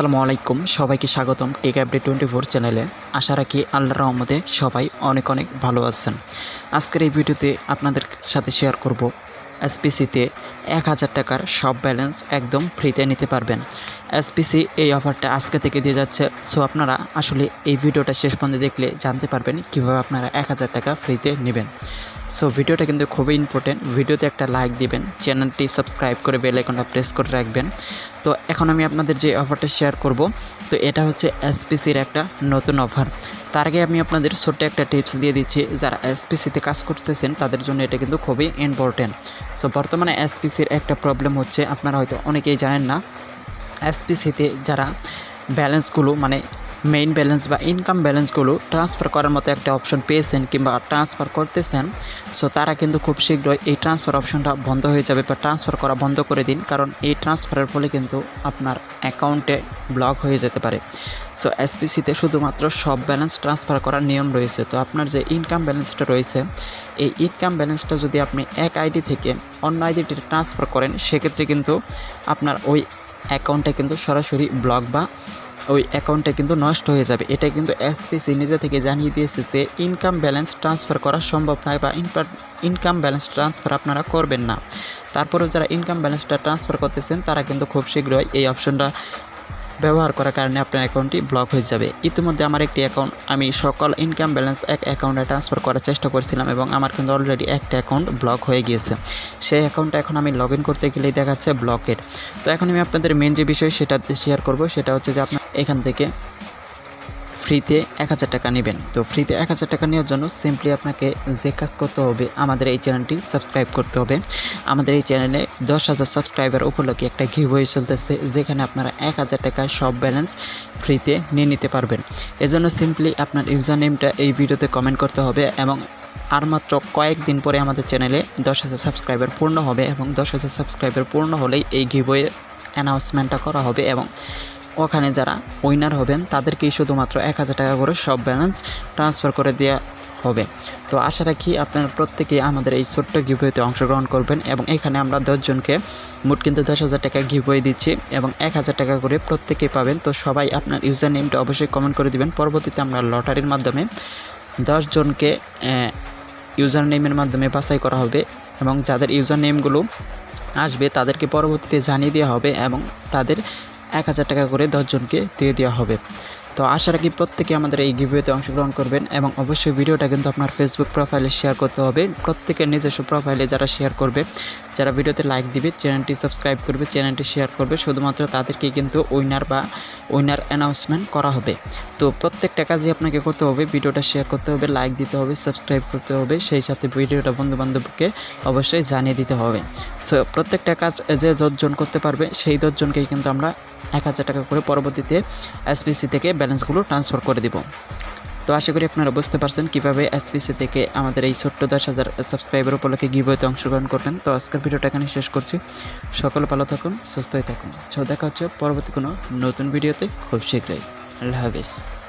আসসালামু আলাইকুম, সবাইকে স্বাগতম টেক আপডেট 24 চ্যানেলে। আশা রাখি আল্লাহর রহমতে সবাই অনেক ভালো আছেন। আজকের এই ভিডিওতে আপনাদের সাথে শেয়ার করব এসপিসিতে 1000 টাকার সব ব্যালেন্স একদম ফ্রিতে নিতে পারবেন। এসপিসি এই অফারটা আজকে থেকে দিয়ে যাচ্ছে। সো আপনারা আসলে এই ভিডিওটা শেষ পর্যন্ত দেখলে জানতে পারবেন কীভাবে আপনারা 1000 টাকা ফ্রিতে নেবেন। সো ভিডিওটা কিন্তু খুবই ইম্পর্টেন্ট। ভিডিওতে একটা লাইক দিবেন, চ্যানেলটি সাবস্ক্রাইব করে বেল আইকনটা প্রেস করে রাখবেন। তো এখন আমি আপনাদের যে অফারটা শেয়ার করব, তো এটা হচ্ছে এসপিসির একটা নতুন অফার। তার আগে আমি আপনাদের ছোট্ট একটা টিপস দিয়ে দিচ্ছি, যারা এসপিসিতে কাজ করতেছেন তাদের জন্য এটা কিন্তু খুবই ইম্পর্টেন্ট। সো বর্তমানে এসপিসির একটা প্রবলেম হচ্ছে, আপনারা হয়তো অনেকেই জানেন না, এসপিসিতে যারা ব্যালেন্সগুলো মানে মেইন ব্যালেন্স বা ইনকাম ব্যালেন্সগুলো ট্রান্সফার করার মতো একটা অপশন পেয়েছেন কিংবা ট্রান্সফার করতেছেন, সো তারা কিন্তু খুব শীঘ্রই এই ট্রান্সফার অপশনটা বন্ধ হয়ে যাবে বা ট্রান্সফার করা বন্ধ করে দিন। কারণ এই ট্রান্সফারের ফলে কিন্তু আপনার অ্যাকাউন্টে ব্লক হয়ে যেতে পারে। সো এসপিসিতে শুধুমাত্র সব ব্যালেন্স ট্রান্সফার করার নিয়ম রয়েছে। তো আপনার যে ইনকাম ব্যালেন্সটা রয়েছে, এই ইনকাম ব্যালেন্সটা যদি আপনি এক আইডি থেকে অন্য আইডিতে ট্রান্সফার করেন, সেক্ষেত্রে কিন্তু আপনার ওই অ্যাকাউন্টটা কিন্তু সরাসরি ব্লক বা ওই অ্যাকাউন্টটা কিন্তু নষ্ট হয়ে যাবে। এটা কিন্তু এসপিসি নিজে থেকে জানিয়ে দিয়েছে যে ইনকাম ব্যালেন্স ট্রান্সফার করা সম্ভব নয় বা ইনকাম ব্যালেন্স ট্রান্সফার আপনারা করবেন না। তারপরেও যারা ইনকাম ব্যালেন্সটা ট্রান্সফার করতেছেন তারা কিন্তু খুব শীঘ্রই এই অপশনটা ব্যবহার করার কারণে আপনার অ্যাকাউন্টটি ব্লক হয়ে যাবে। ইতিমধ্যে আমার একটি অ্যাকাউন্ট, আমি সকল ইনকাম ব্যালেন্স এক অ্যাকাউন্টে ট্রান্সফার করার চেষ্টা করছিলাম এবং আমার কিন্তু অলরেডি একটা অ্যাকাউন্ট ব্লক হয়ে গিয়েছে। সেই অ্যাকাউন্টটা এখন আমি লগ ইন করতে গেলেই দেখাচ্ছে ব্লকেড। তো এখন আমি আপনাদের মেন যে বিষয় সেটা শেয়ার করব, সেটা হচ্ছে যে আপনার এখান থেকে ফ্রিতে 1000 টাকা নেবেন। তো ফ্রিতে 1000 টাকা নেওয়ার জন্য সিম্পলি আপনাকে যে কাজ করতে হবে, আমাদের এই চ্যানেলটি সাবস্ক্রাইব করতে হবে। আমাদের এই চ্যানেলে 10,000 সাবস্ক্রাইবার উপলক্ষে একটা গিভওয়ে চলতেছে, যেখানে আপনারা 1000 টাকায় সব ব্যালেন্স ফ্রিতে নিয়ে নিতে পারবেন। এজন্য সিম্পলি আপনার ইউজার নেমটা এই ভিডিওতে কমেন্ট করতে হবে এবং আর মাত্র কয়েকদিন পরে আমাদের চ্যানেলে 10,000 সাবস্ক্রাইবার পূর্ণ হবে এবং 10,000 সাবস্ক্রাইবার পূর্ণ হলেই এই গিভওয়ে অ্যানাউন্সমেন্টটা করা হবে এবং ওখানে যারা উইনার হবেন তাদেরকেই শুধুমাত্র 1000 টাকা করে সব ব্যালেন্স ট্রান্সফার করে দেওয়া হবে। তো আশা রাখি আপনারা প্রত্যেকেই আমাদের এই ছোট্ট গিভওয়েতে অংশগ্রহণ করবেন এবং এখানে আমরা 10 জনকে মোট কিন্তু 10,000 টাকা গিভওয়ে দিচ্ছি এবং 1000 টাকা করে প্রত্যেকেই পাবেন। তো সবাই আপনার ইউজার নেমটা অবশ্যই কমেন্ট করে দিবেন। পরবর্তীতে আমরা লটারির মাধ্যমে 10 জনকে ইউজার নেমের মাধ্যমে বাছাই করা হবে এবং যাদের ইউজার নেমগুলো আসবে তাদেরকে পরবর্তীতে জানিয়ে দেওয়া হবে এবং তাদের 1000 টাকা করে 10 জনকে দিয়ে দেওয়া হবে। তো আশা রাখি প্রত্যেকে আমাদের এই গিভওয়েতে অংশগ্রহণ করবেন এবং অবশ্যই ভিডিওটা কিন্তু আপনার ফেসবুক প্রোফাইলে শেয়ার করতে হবে। প্রত্যেকের নিজস্ব প্রোফাইলে যারা শেয়ার করবে, যারা ভিডিওতে লাইক দিবে, চ্যানেলটি সাবস্ক্রাইব করবে, চ্যানেলটি শেয়ার করবে, শুধুমাত্র তাদেরকেই কিন্তু উইনার অ্যানাউন্সমেন্ট করা হবে। তো প্রত্যেকটা কাজই আপনাকে করতে হবে, ভিডিওটা শেয়ার করতে হবে, লাইক দিতে হবে, সাবস্ক্রাইব করতে হবে, সেই সাথে ভিডিওটা বন্ধুবান্ধবকে অবশ্যই জানিয়ে দিতে হবে। সো প্রত্যেকটা কাজ যে 10 জন করতে পারবে সেই 10 জনকেই কিন্তু আমরা 1000 টাকা করে পরবর্তীতে এসপিসি থেকে ব্যালেন্সগুলো ট্রান্সফার করে দেব। তো আশা করি আপনারা বুঝতে পারছেন কীভাবে এসপিসি থেকে আমাদের এই ছোট্ট 10,000 সাবস্ক্রাইবার উপলক্ষে গিভওয়েতে অংশগ্রহণ করবেন। তো আজকের ভিডিওটা এখানে শেষ করছি। সকলে ভালো থাকুন, সুস্থই থাকুন। দেখা হচ্ছে পরবর্তী কোনো নতুন ভিডিওতে খুব শীঘ্রই। আল্লাহ হাফেজ।